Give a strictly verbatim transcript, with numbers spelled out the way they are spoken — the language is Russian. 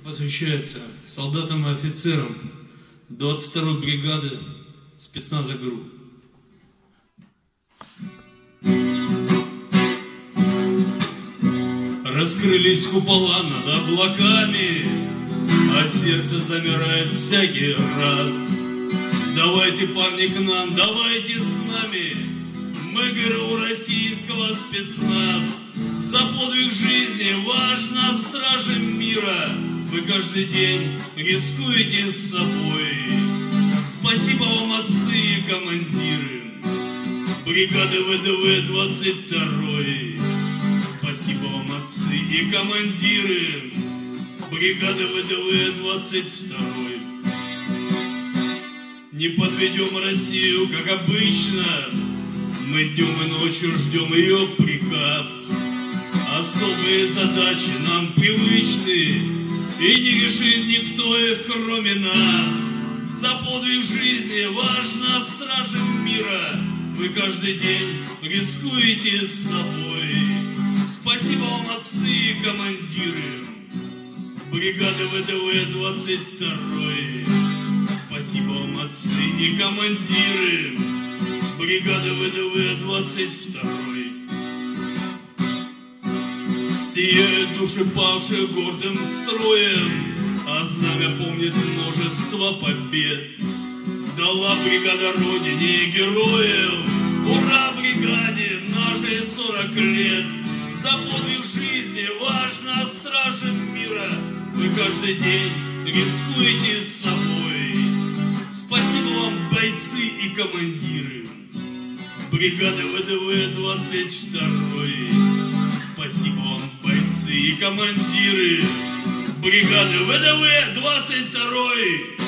Посвящается солдатам и офицерам двадцать второй бригады спецназа ГРУ. Раскрылись купола над облаками, а сердце замирает всякий раз. Давайте, парни, к нам, давайте с нами, мы ГРУ российского спецназ. За подвиг жизни ваш на страже мира, вы каждый день рискуете с собой. Спасибо вам, отцы и командиры бригады ВДВ двадцать второй. Спасибо вам, отцы и командиры бригады ВДВ двадцать второй. Не подведем Россию, как обычно, мы днем и ночью ждем ее приказ. Особые задачи нам привычны, и не решит никто их, кроме нас. За подвиг жизни ваш на страже мира, вы каждый день рискуете с собой. Спасибо вам, отцы и командиры бригады ВДВ двадцать второй. Спасибо вам, отцы и командиры бригады ВДВ двадцать второй. Сияют души павших гордым строем, а знамя помнит множество побед. Дала бригада Родине и героев, ура бригаде нашей сорок лет. За подвиг жизни ваш на страже мира, вы каждый день рискуете с собой. Спасибо вам, бойцы и командиры бригады ВДВ двадцать второй. Спасибо вам, бойцы и командиры бригады ВДВ двадцать второй.